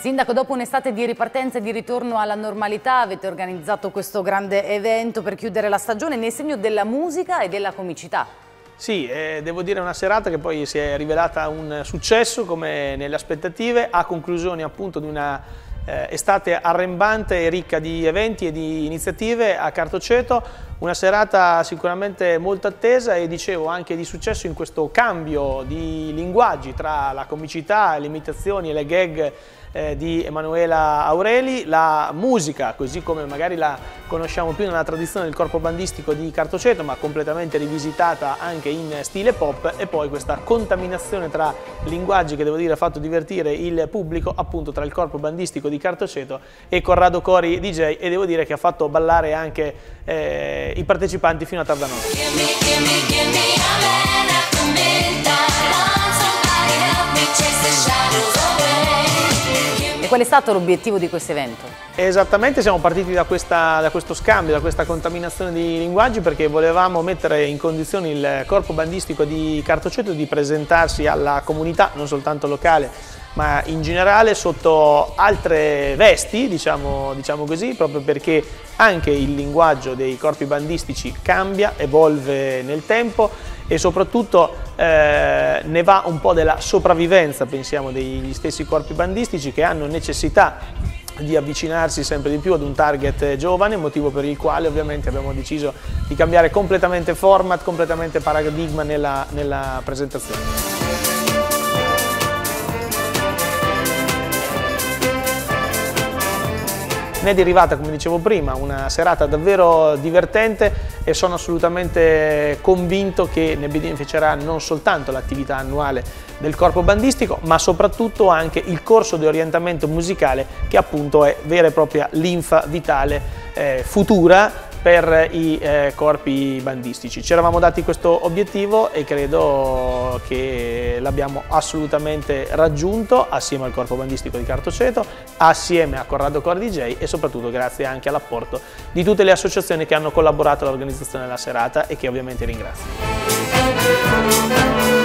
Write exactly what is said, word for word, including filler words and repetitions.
Sindaco, dopo un'estate di ripartenza e di ritorno alla normalità avete organizzato questo grande evento per chiudere la stagione nel segno della musica e della comicità. Sì, eh, devo dire una serata che poi si è rivelata un successo come nelle aspettative, a conclusione appunto di una eh, estate arrembante e ricca di eventi e di iniziative a Cartoceto, una serata sicuramente molto attesa e dicevo anche di successo in questo cambio di linguaggi tra la comicità, le imitazioni e le gag eh, di Emanuela Aureli, la musica così come magari la conosciamo più nella tradizione del corpo bandistico di Cartoceto ma completamente rivisitata anche in stile pop, e poi questa contaminazione tra linguaggi che devo dire ha fatto divertire il pubblico appunto tra il corpo bandistico di Cartoceto e Corrado Cori D J, e devo dire che ha fatto ballare anche eh, i partecipanti fino a tarda notte. E qual è stato l'obiettivo di questo evento? Esattamente, siamo partiti da, questa, da questo scambio, da questa contaminazione di linguaggi, perché volevamo mettere in condizione il corpo bandistico di Cartoceto di presentarsi alla comunità, non soltanto locale, ma in generale sotto altre vesti, diciamo, diciamo così, proprio perché anche il linguaggio dei corpi bandistici cambia, evolve nel tempo e soprattutto eh, ne va un po' della sopravvivenza, pensiamo, degli stessi corpi bandistici che hanno necessità di avvicinarsi sempre di più ad un target giovane, motivo per il quale ovviamente abbiamo deciso di cambiare completamente format, completamente paradigma nella, nella presentazione. Ne è derivata, come dicevo prima, una serata davvero divertente e sono assolutamente convinto che ne beneficerà non soltanto l'attività annuale del corpo bandistico, ma soprattutto anche il corso di orientamento musicale che appunto è vera e propria linfa vitale eh, futura per i eh, corpi bandistici. Ci eravamo dati questo obiettivo e credo che l'abbiamo assolutamente raggiunto assieme al corpo bandistico di Cartoceto, assieme a Corrado Cori D J e soprattutto grazie anche all'apporto di tutte le associazioni che hanno collaborato all'organizzazione della serata e che ovviamente ringrazio.